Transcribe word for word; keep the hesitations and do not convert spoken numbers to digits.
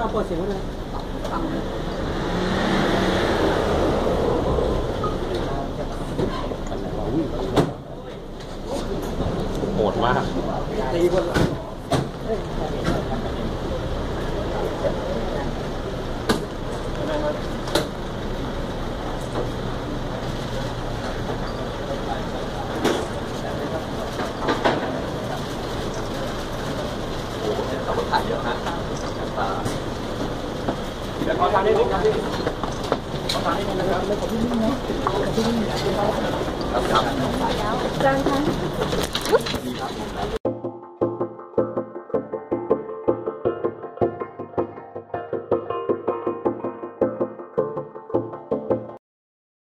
เราเปิดเสียงไว้เลยฟังโหดมากตีคนละถ่ายเยอะฮะเดี๋ยวขอทำนิดนึงครับพี่ขอทำนิดนึงนะครับไม่ขอพี่นิดนะขอพี่นิดนะครับครับจานคะ